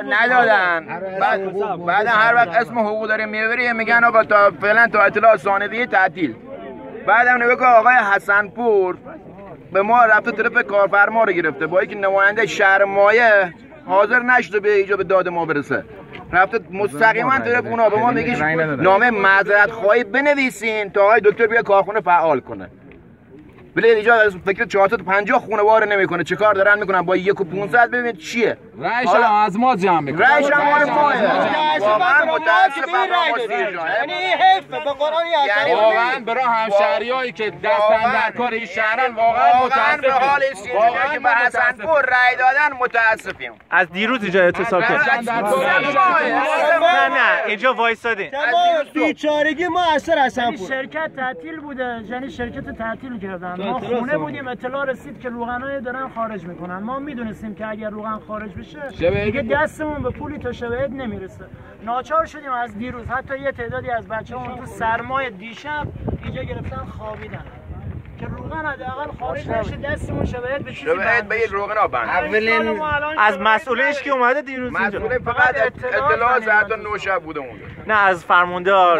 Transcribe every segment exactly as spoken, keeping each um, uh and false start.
ندادن. بعد بعد هر وقت اسم حقوق داره میبری میگن آقا تا فعلا تا اطلاع ثانویه تعطیل. بعدم نگاه که آقای حسنپور به ما رفته طرف کارفرما رو گرفته با اینکه نماینده شهر مایه حاضر نشده به ایجاب داد ما برسه، رفته مستقیما طرف اونا به ما میگه نامه معذرت خواهی بنویسین تا آقای دکتر بیا کارخونه فعال کنه. ولی اینجا فکر چهار تا پنجاه خانواده نمیکنه، چه کار دارن میکنن با یک و پانصد ببینید چیه؟ رایش هم از ما جمع میکنه. رایش هم مال ماه. واقعا متاسفم یعنی حیف به قرآن یعنی واقعا برای همشهریایی که دستن در کار این شهرن واقعا متاسفم. به حال این که به حسنپور رای دادن متاسفیم. از دیروز اینجا اعتصاب کردن. نه نه اینجا وایسادین. بیچارگی ما اثر حسنپور. شرکت تعطیل بوده، یعنی شرکت تعطیل کردن. ما خونه بودیم اطلاع رسید که روغنای دارن خارج میکنن. ما میدونستیم که اگر روغن خارج بشه دیگه دستمون به پولی تا شبهد نمیرسه. ناچار شدیم از دیروز حتی یه تعدادی از بچه‌مون تو سرمای دیشب اینجا گرفتن خوابیدن که روغن حداقل خارج نشه دستمون شبهد به چیزی شبهد به روغن آبند. اولین از مسئولش که اومده دیروز اینجا مسئول فقط اطلاع ساعت نه شب بوده اونجا. نه از فرماندار.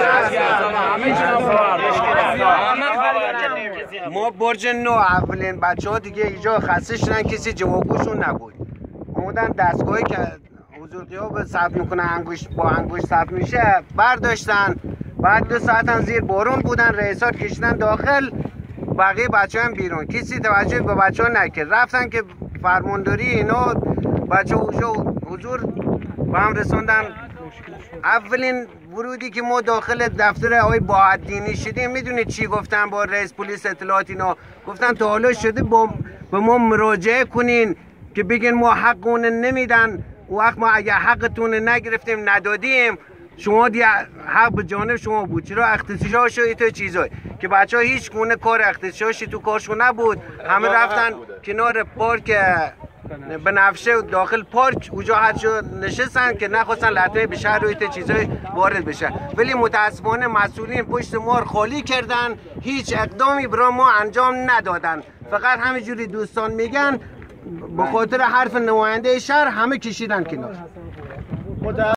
ما برج نو اولین بچه ها دیگه اینجا خسته شدن، کسی جوابگوشون نبود. اومدن دستگاهی که حضور غیاب ثبت میکنه انگشت با انگشت ثبت میشه برداشتن. بعد دو ساعت هم زیر بارون بودن، رئیسات کشیدن داخل، بقیه بچه هم بیرون. کسی توجه به بچه ها نکرد. رفتن که فرمانداری اینا بچه ها حضور با هم رسوندن. اولین ورودی که ما داخل دفتر آقای باعدینی شدیم میدونید چی گفتن با رئیس پلیس اطلاعات اینا؟ گفتن تا حالا شده با به ما مراجعه کنین که بگین ما حقمون نمیدن، وقت ما اگه حقتون نگرفتیم ندادیم شما دی حق به جانب شما بود. چرا اختصاص شد تو چیزایی که بچه‌ها هیچ گونه کار اختصاصی تو کارشون نبود، همه رفتن کنار پارک بنفشه داخل پارک اونجا هر جا نشستن که نخواستن لطمه به شهر و چیزای وارد بشه. ولی متاسفانه مسئولین پشت مار خالی کردن، هیچ اقدامی برای ما انجام ندادن. فقط همینجوری دوستان میگن به خاطر حرف نماینده شهر همه کشیدن کنار.